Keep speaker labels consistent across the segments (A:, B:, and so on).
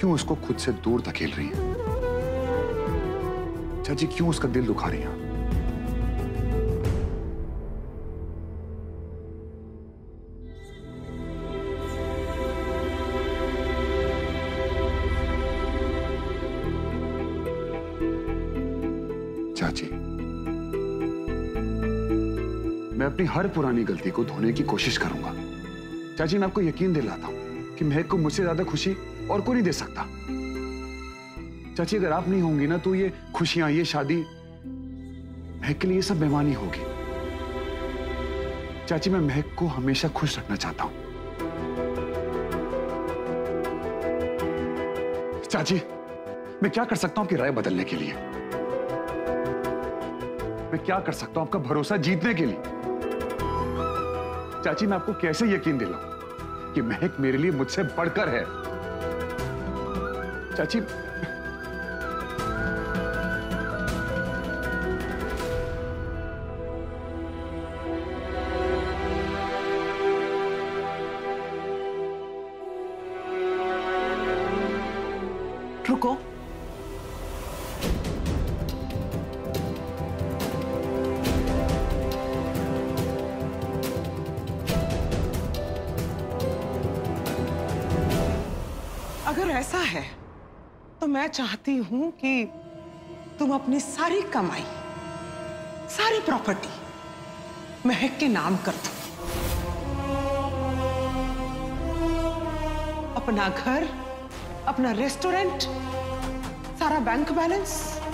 A: क्यों उसको खुद से दूर धकेल रही हैं? चाची क्यों उसका दिल दुखा रही हैं? चाची, मैं अपनी हर पुरानी गलती को धोने की कोशिश करूंगा। चाची, मैं आपको यकीन दिलाता हूं कि महक को मुझसे ज्यादा खुशी और कोई नहीं दे सकता। चाची, अगर आप नहीं होंगी ना तो ये खुशियां, ये शादी महक के लिए ये सब बेईमानी होगी। चाची, मैं महक को हमेशा खुश रखना चाहता हूं। चाची, मैं क्या कर सकता हूं आपकी राय बदलने के लिए? मैं क्या कर सकता हूं आपका भरोसा जीतने के लिए? चाची, मैं आपको कैसे यकीन दिलाऊं कि महक मेरे लिए मुझसे बढ़कर है? चाची,
B: रुको। अगर ऐसा है तो मैं चाहती हूं कि तुम अपनी सारी कमाई, सारी प्रॉपर्टी महक के नाम कर दो। अपना घर, अपना रेस्टोरेंट, सारा बैंक बैलेंस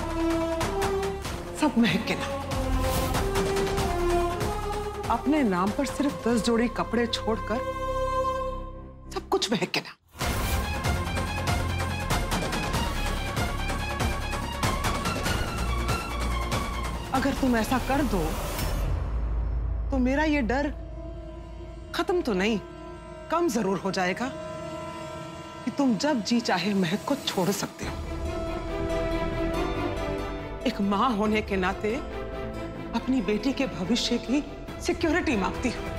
B: सब महक के नाम। अपने नाम पर सिर्फ 10 जोड़ी कपड़े छोड़कर सब कुछ महक के नाम। अगर तुम ऐसा कर दो तो मेरा ये डर खत्म तो नहीं, कम जरूर हो जाएगा कि तुम जब जी चाहे महक को छोड़ सकते हो। एक मां होने के नाते अपनी बेटी के भविष्य की सिक्योरिटी मांगती हो।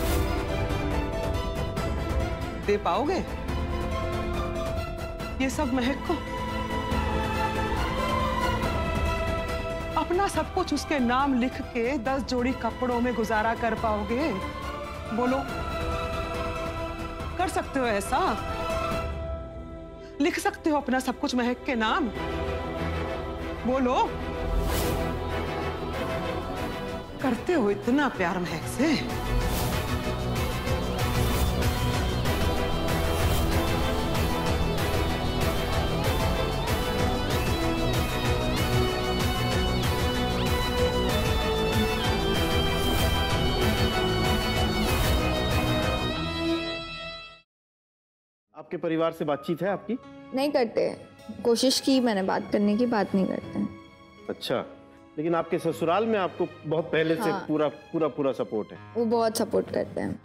B: दे पाओगे ये सब महक को? अपना सब कुछ उसके नाम लिख के 10 जोड़ी कपड़ों में गुजारा कर पाओगे? बोलो, कर सकते हो ऐसा? लिख सकते हो अपना सब कुछ महक के नाम? बोलो, करते हो इतना प्यार महक से?
C: आपके परिवार से बातचीत है आपकी?
D: नहीं करते। कोशिश की मैंने बात करने की, बात नहीं करते हैं।
C: अच्छा, लेकिन आपके ससुराल में आपको बहुत पहले से पूरा सपोर्ट है?
D: वो बहुत सपोर्ट करते हैं।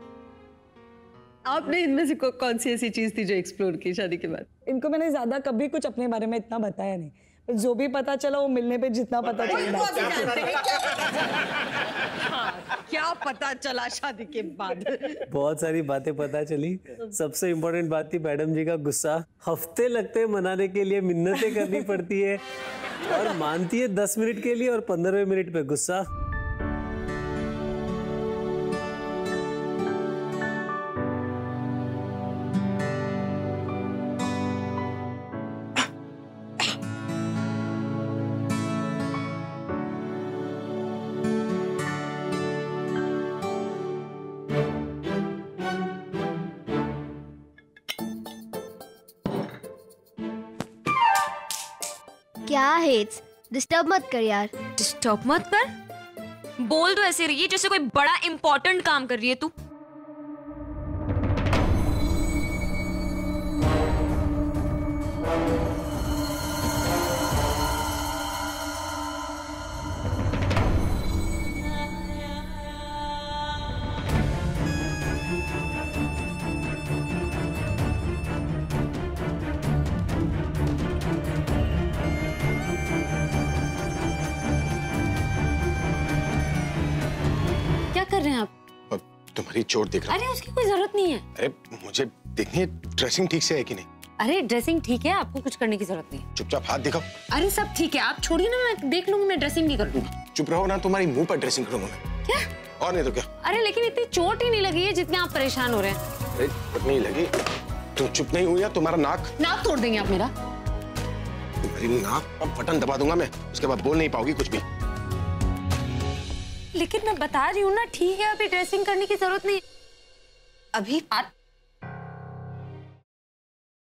E: आपने इनमें से कौन सी ऐसी चीज थी जो एक्सप्लोर की शादी के बाद?
F: इनको मैंने ज्यादा कभी कुछ अपने बारे में इतना बताया नहीं। जो भी पता चला वो मिलने पे जितना पता चला।
E: क्या पता चला शादी के बाद?
G: बहुत सारी बातें पता चली। सबसे इम्पोर्टेंट बात थी मैडम जी का गुस्सा। हफ्ते लगते हैं मनाने के लिए, मिन्नतें करनी पड़ती है और मानती है 10 मिनट के लिए और 15वें मिनट पे गुस्सा।
H: क्या है? डिस्टर्ब मत कर यार।
I: डिस्टर्ब मत कर? बोल तो ऐसे रही है जैसे कोई बड़ा इंपॉर्टेंट काम कर रही है तू। कर रहे हैं आप?
A: तुम्हारी चोट देख रहा हूं।
I: अरे उसकी कोई जरूरत नहीं है।
A: अरे मुझे देखनी है ड्रेसिंग ठीक से है कि नहीं।
J: अरे ड्रेसिंग ठीक है, आपको कुछ करने की जरूरत नहीं।
K: चुपचाप हाथ दिखाओ।
J: अरे सब ठीक है, आप छोड़िए ना, मैं देख लूंगी, मैं ड्रेसिंग नहीं करूंगी।
K: चुप रहो ना, तुम्हारी मुंह पर ड्रेसिंग करूंगा मैं।
J: क्या?
K: और नहीं तो क्या।
J: अरे लेकिन इतनी चोट ही नहीं लगी है जितने आप परेशान हो रहे हैं।
K: अरे चोट नहीं लगी, तुम चुप नहीं हुई, तुम्हारा नाक
J: तोड़ देंगे आप मेरा।
K: तुम्हारी नाक का बटन दबा दूंगा मैं, उसके बाद बोल नहीं पाओगी कुछ भी।
J: लेकिन मैं बता रही हूँ ना, ठीक है, अभी ड्रेसिंग करने की जरूरत नहीं। अभी